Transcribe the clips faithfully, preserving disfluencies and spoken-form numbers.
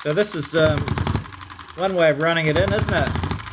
So this is um, one way of running it in, isn't it?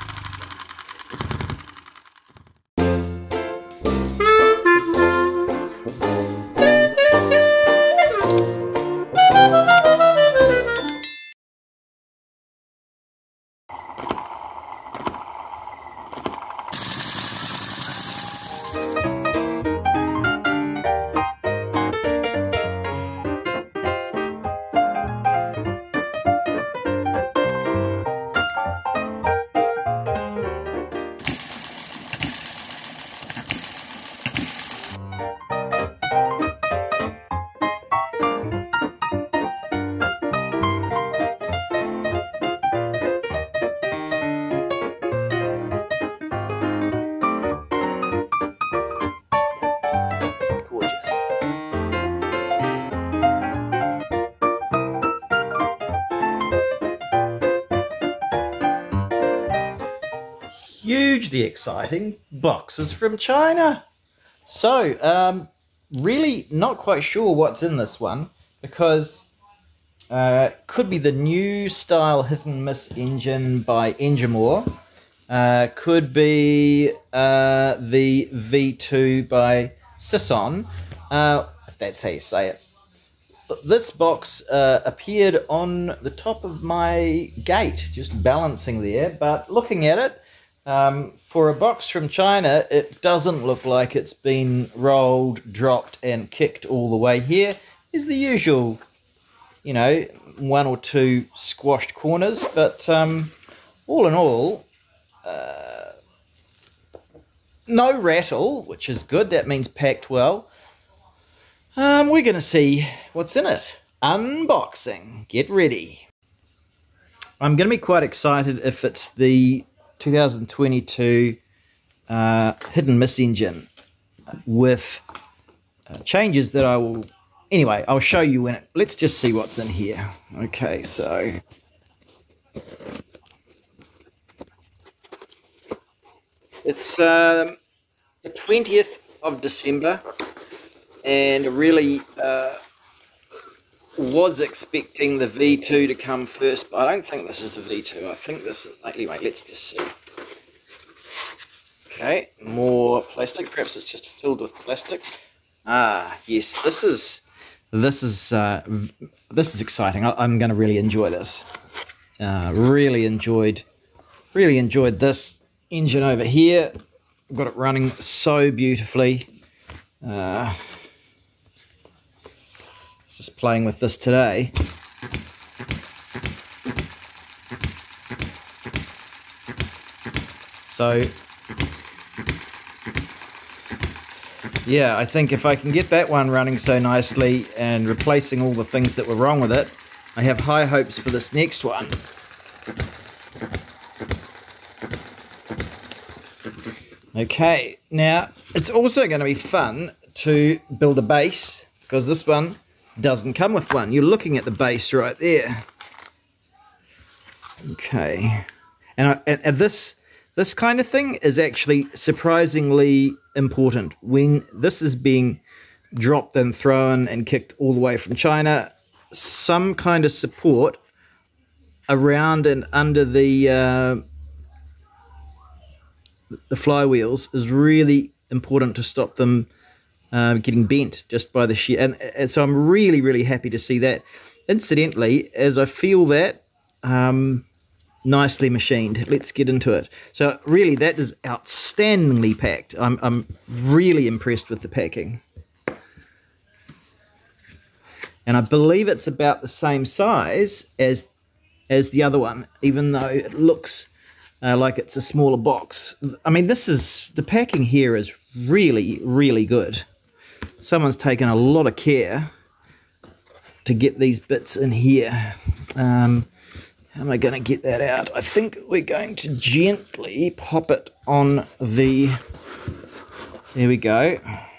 Hugely exciting boxes from China. So, um, really not quite sure what's in this one, because uh, could be the new style hit and miss engine by Enjamore. Uh, could be uh, the V two by Sisson, uh, if that's how you say it. This box uh, appeared on the top of my gate, just balancing there, but looking at it, Um, for a box from China, it doesn't look like it's been rolled, dropped, and kicked all the way here. There's the usual, you know, one or two squashed corners, but um, all in all, uh, no rattle, which is good. That means packed well. Um, we're going to see what's in it. Unboxing. Get ready. I'm going to be quite excited if it's the two thousand twenty-two uh, hit and miss engine with uh, changes that I will... Anyway, I'll show you when it... Let's just see what's in here. Okay, so... It's um, the twentieth of December, and really uh, was expecting the V two to come first, but I don't think this is the V two. I think this is... Anyway, let's just see. Okay, more plastic. Perhaps it's just filled with plastic. Ah, yes, this is... This is uh, this is exciting. I, I'm going to really enjoy this. Uh, really enjoyed, really enjoyed this engine over here. Got it running so beautifully. Uh, just playing with this today. So, yeah, I think if I can get that one running so nicely and replacing all the things that were wrong with it, I have high hopes for this next one. Okay, now it's also going to be fun to build a base, because this one doesn't come with one. You're looking at the base right there. Okay, and, I, and this this kind of thing is actually surprisingly important. When this is being dropped and thrown and kicked all the way from China, some kind of support around and under the uh, the flywheels is really important to stop them uh, getting bent just by the sheer, and, and so I'm really really happy to see that. Incidentally, as I feel that um, nicely machined, let's get into it. So really that is outstandingly packed. I'm, I'm really impressed with the packing, and I believe it's about the same size as as the other one, even though it looks Uh, like it's a smaller box. I mean, this is, the packing here is really, really good. Someone's taken a lot of care to get these bits in here. Um, how am I going to get that out? I think we're going to gently pop it on the, there we go.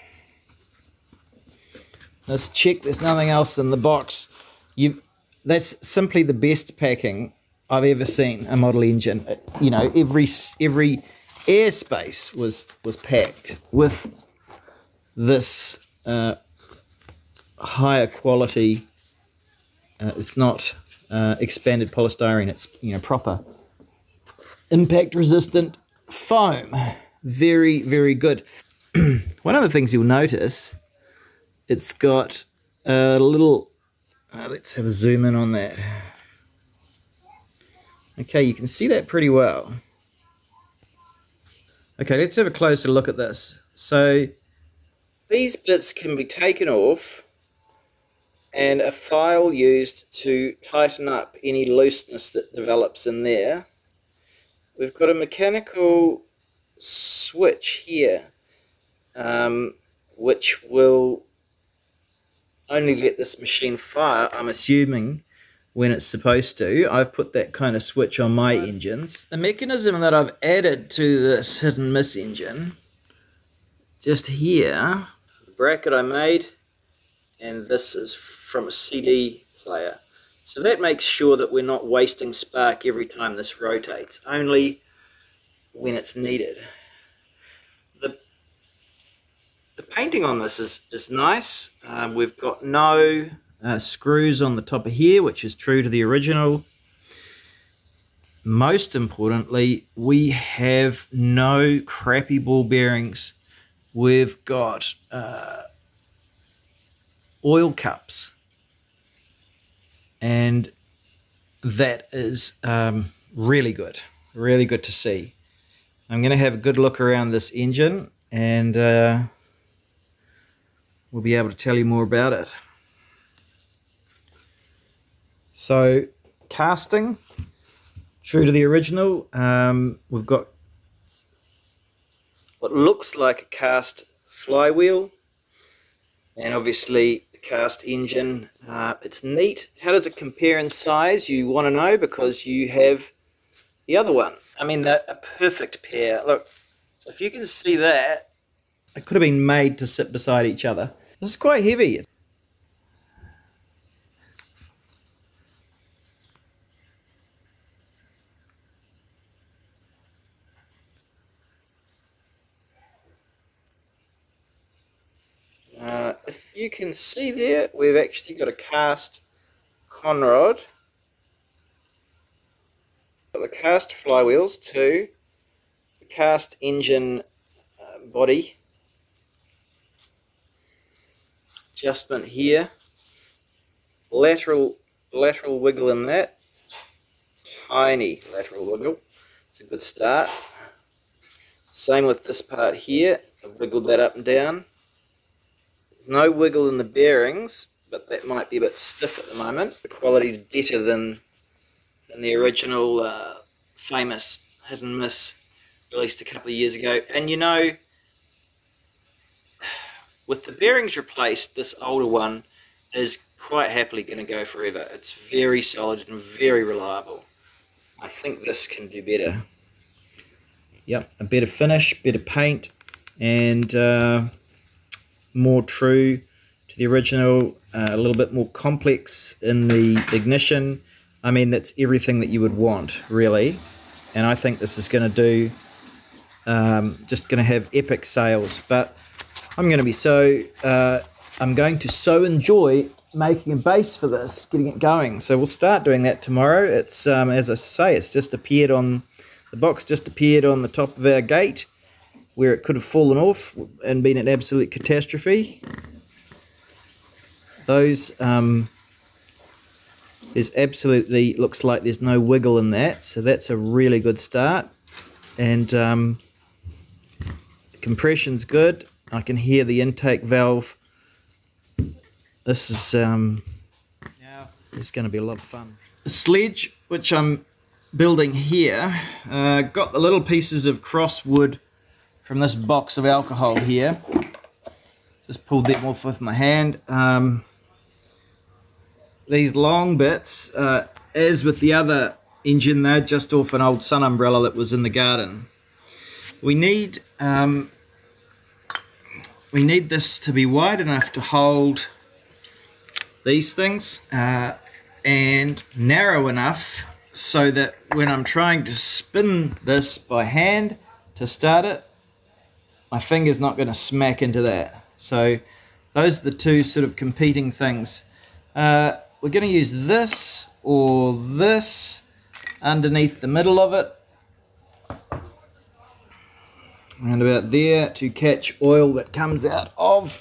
Let's check there's nothing else in the box. You, that's simply the best packing I've ever seen a model engine. You know, every every airspace was was packed with this uh, higher quality. Uh, it's not uh, expanded polystyrene. It's, you know, proper impact resistant foam. Very, very good. One of the things you'll notice, it's got a little, uh, let's have a zoom in on that. Okay, you can see that pretty well. Okay, let's have a closer look at this. So these bits can be taken off and a file used to tighten up any looseness that develops in there. We've got a mechanical switch here, um, which will only let this machine fire, I'm assuming, when it's supposed to. I've put that kind of switch on my engines. The mechanism that I've added to this hit and miss engine, just here, the bracket I made, and this is from a C D player. So that makes sure that we're not wasting spark every time this rotates, only when it's needed. The, the painting on this is, is nice. Um, we've got no uh, screws on the top of here, which is true to the original. Most importantly, we have no crappy ball bearings. We've got uh, oil cups, and that is um, really good, really good to see. I'm going to have a good look around this engine, and uh, we'll be able to tell you more about it. So, casting, true to the original. Um, we've got what looks like a cast flywheel, and obviously the cast engine. Uh, it's neat. How does it compare in size? You want to know, because you have the other one. I mean, they're a perfect pair. Look, so if you can see that, it could have been made to sit beside each other. This is quite heavy. Uh, if you can see there, we've actually got a cast conrod. Got the cast flywheels too, the cast engine uh, body adjustment here, lateral lateral wiggle in that, tiny lateral wiggle. It's a good start. Same with this part here. I've wiggled that up and down. No wiggle in the bearings, but that might be a bit stiff at the moment. The quality is better than, than the original uh, famous hit and miss released a couple of years ago. And you know, with the bearings replaced, this older one is quite happily going to go forever. It's very solid and very reliable. I think this can do better. Yep, a better finish, better paint, and uh, more true to the original, uh, a little bit more complex in the ignition. I mean, that's everything that you would want, really. And I think this is going to do, um, just going to have epic sales. But I'm going to be so, uh, I'm going to so enjoy making a base for this, getting it going. So we'll start doing that tomorrow. It's, um, as I say, it's just appeared on, the box just appeared on the top of our gate, where it could have fallen off and been an absolute catastrophe. Those, um, there's absolutely, looks like there's no wiggle in that, so that's a really good start. And um, the compression's good. I can hear the intake valve. This is, um, now it's going to be a lot of fun. The sledge, which I'm building here, uh, got the little pieces of cross wood from this box of alcohol here. Just pulled them off with my hand. Um, these long bits, uh, as with the other engine, they're just off an old sun umbrella that was in the garden. We need um, we need this to be wide enough to hold these things, uh, and narrow enough so that when I'm trying to spin this by hand to start it, my finger's not going to smack into that. So those are the two sort of competing things. Uh, we're going to use this or this underneath the middle of it, and about there, to catch oil that comes out of.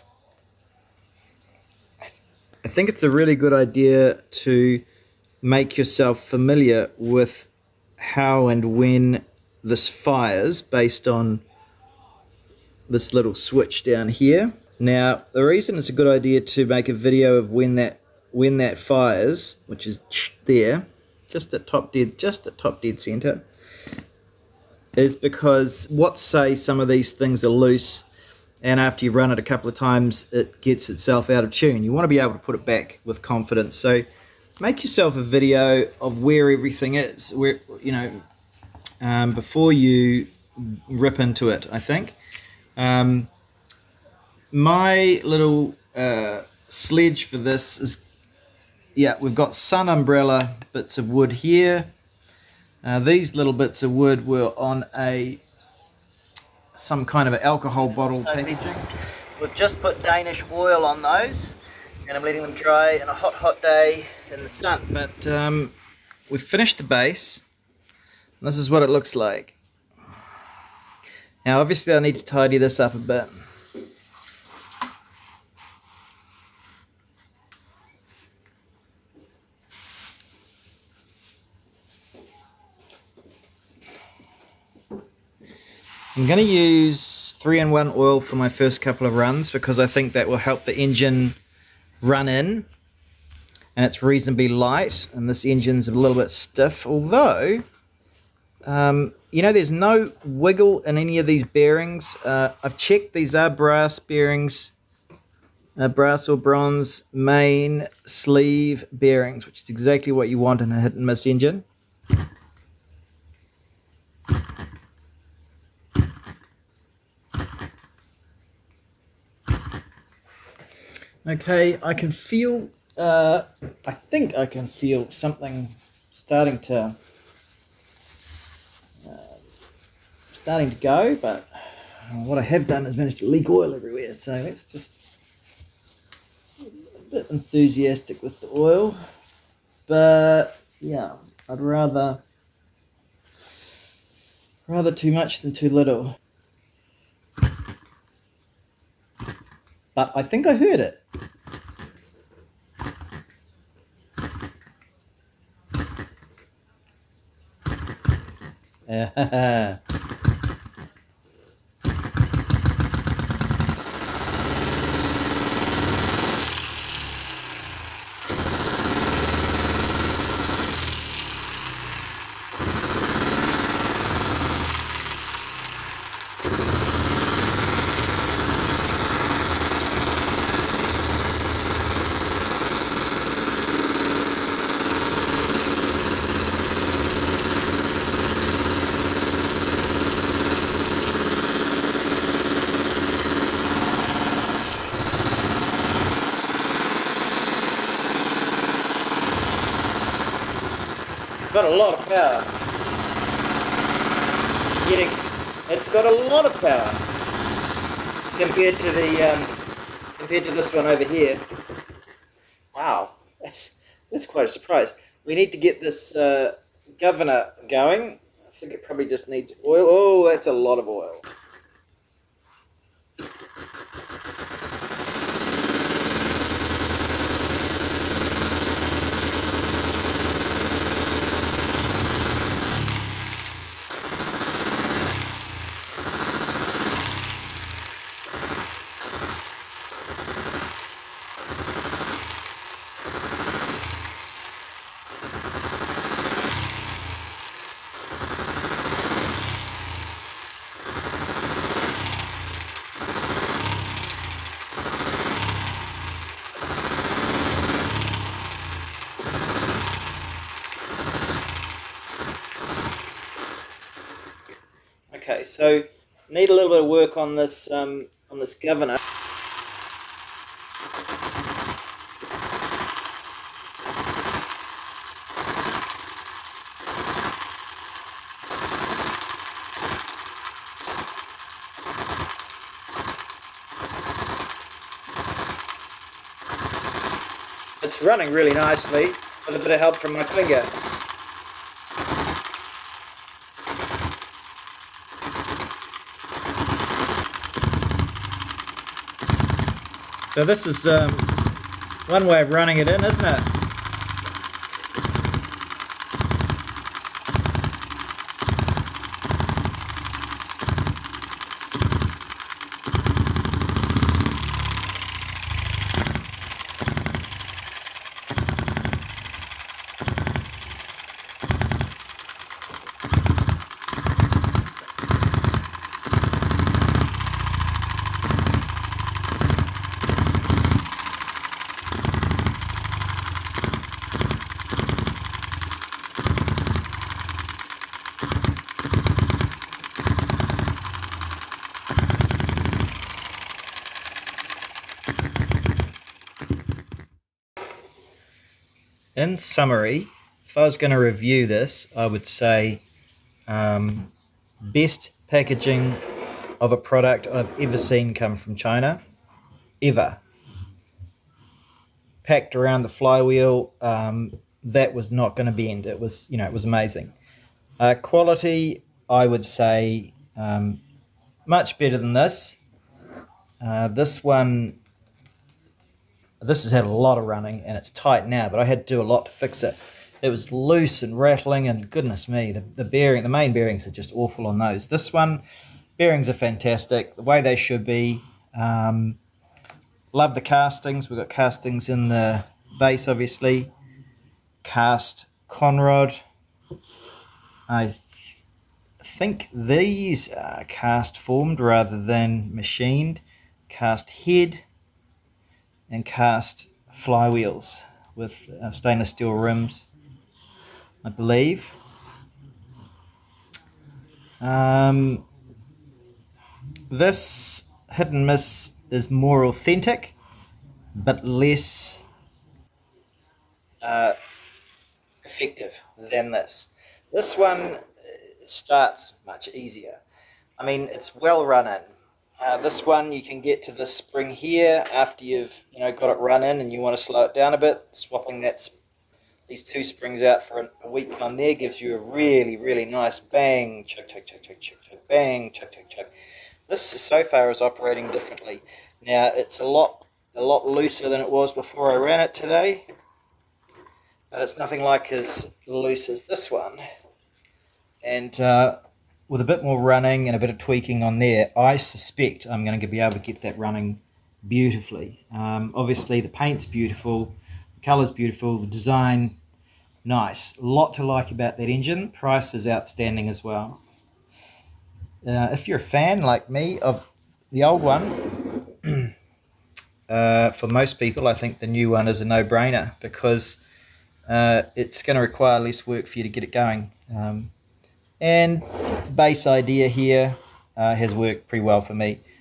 I think it's a really good idea to make yourself familiar with how and when this fires based on this little switch down here. Now, the reason it's a good idea to make a video of when that when that fires, which is there, just at top dead, just at top dead center, is because what say some of these things are loose, and after you run it a couple of times, it gets itself out of tune. You want to be able to put it back with confidence. So make yourself a video of where everything is, where, you know, um, before you rip into it, I think. Um, my little uh, sledge for this is, yeah, we've got sun umbrella bits of wood here. Uh, these little bits of wood were on a some kind of an alcohol bottle pieces. We've just put Danish oil on those, and I'm letting them dry in a hot, hot day in the sun. But um, we've finished the base. And this is what it looks like. Now, obviously, I need to tidy this up a bit. I'm going to use three in one oil for my first couple of runs because I think that will help the engine run in, and it's reasonably light, and this engine's a little bit stiff, although um, you know, there's no wiggle in any of these bearings. uh, I've checked, these are brass bearings, uh, brass or bronze main sleeve bearings, which is exactly what you want in a hit and miss engine. Okay, I can feel, uh, I think I can feel something starting to, uh, starting to go, but what I have done is managed to leak oil everywhere, so let's just, a bit enthusiastic with the oil, but yeah, I'd rather, rather too much than too little. But I think I heard it. Yeah. Got a lot of power. Getting, it's got a lot of power compared to the um, compared to this one over here. Wow, that's that's quite a surprise. We need to get this uh, governor going. I think it probably just needs oil. Oh, that's a lot of oil. Okay, so need a little bit of work on this um, on this governor. It's running really nicely. with a bit of help from my finger. So this is um, one way of running it in, isn't it? In summary, if I was going to review this, I would say um, best packaging of a product I've ever seen come from China, ever. Packed around the flywheel, um, that was not going to bend. It was, you know, it was amazing. Uh, quality, I would say, um, much better than this. Uh, this one, this has had a lot of running and it's tight now, but I had to do a lot to fix it. It was loose and rattling, and goodness me, the, the bearing, the main bearings are just awful on those. This one, bearings are fantastic, the way they should be. Um, love the castings. We've got castings in the base, obviously. Cast conrod. I think these are cast formed rather than machined. Cast head and cast flywheels with uh, stainless steel rims, I believe. Um, this Hit and Miss is more authentic, but less uh, effective than this. This one starts much easier. I mean, it's well run in. Uh, this one, you can get to this spring here after you've you know got it run in and you want to slow it down a bit. Swapping that these two springs out for a weak one there gives you a really, really nice bang, chug, chug, chug, chug, chug, chug, bang, chug, chug, chug. This so far is operating differently. Now it's a lot, a lot looser than it was before I ran it today, but it's nothing like as loose as this one. And uh, with a bit more running and a bit of tweaking on there, I suspect I'm going to be able to get that running beautifully. Um, obviously the paint's beautiful, the colour's beautiful, the design, nice. A lot to like about that engine. Price is outstanding as well. Uh, if you're a fan like me of the old one, uh, for most people I think the new one is a no-brainer, because uh, it's going to require less work for you to get it going. Um, And base idea here uh, has worked pretty well for me.